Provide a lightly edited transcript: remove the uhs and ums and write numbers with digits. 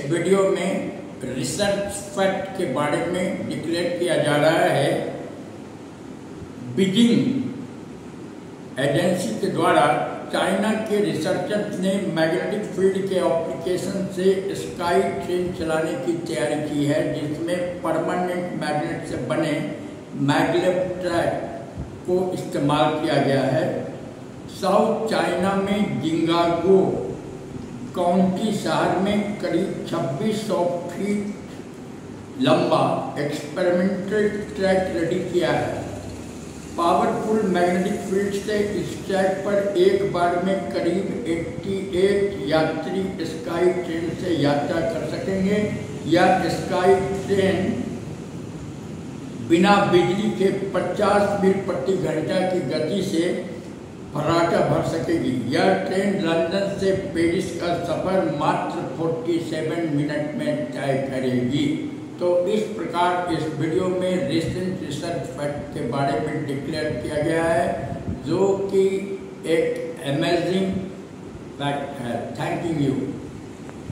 इस वीडियो में research fact के बारे में डिक्लेयर किया जा रहा है। बीजिंग एजेंसी के द्वारा चाइना के रिसर्चर्स ने मैग्नेटिक फील्ड के एप्लीकेशन से स्काई ट्रेन चलाने की तैयारी की है, जिसमें परमानेंट मैग्नेट से बने मैग्लेव ट्रैक को इस्तेमाल किया गया है। साउथ चाइना में जिंगागो काउंटी शहर में करीब 2600 फीट लंबा एक्सपेरिमेंटल ट्रैक रेडी किया है। पावरफुल मैग्नेटिक फील्ड से इस ट्रैक पर एक बार में करीब 88 यात्री स्काई ट्रेन से यात्रा कर सकेंगे। यह स्काई ट्रेन बिना बिजली के 50 मील प्रति घंटा की गति से फर्राटा भर सकेगी। यह ट्रेन लंदन से पेरिस का सफर मात्र 47 मिनट में तय करेगी। तो इस प्रकार इस वीडियो में रिसेंट रिसर्च फैक्ट के बारे में डिक्लेयर किया गया है, जो कि एक अमेजिंग फैक्ट है। Thank you.